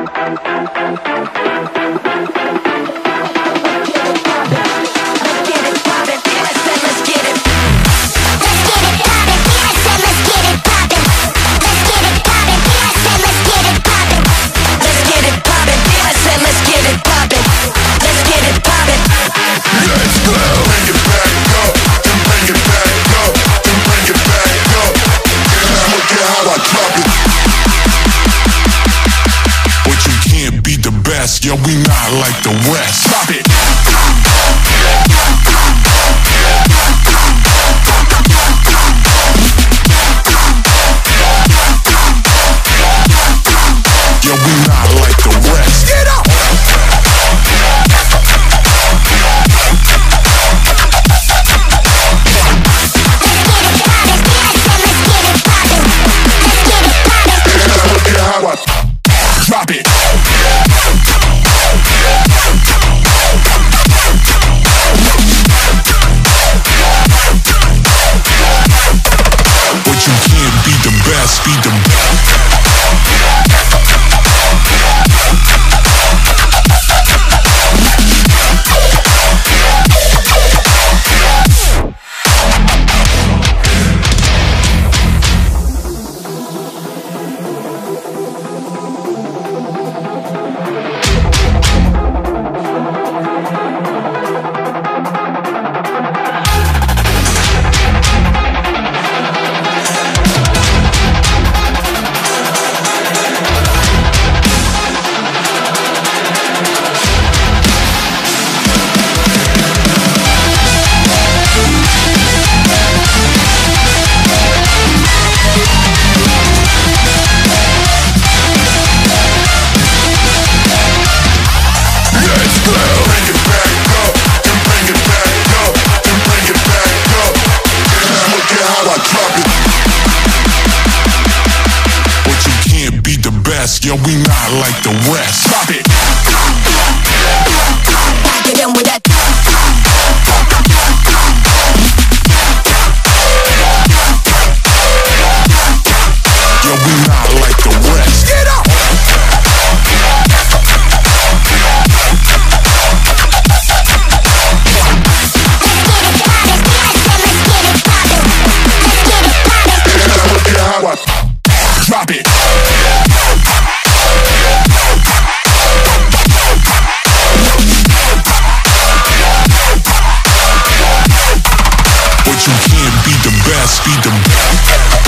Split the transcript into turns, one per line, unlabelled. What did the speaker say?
Yo, we not like the rest. Stop it. Yo, we not like the rest. Get up. Drop it. But you can't be the best, be the best. Yo, we not like the rest. Stop it. Get in with that. Yo, we not like the rest. Get up. Drop it. But you can't be the best, be the best.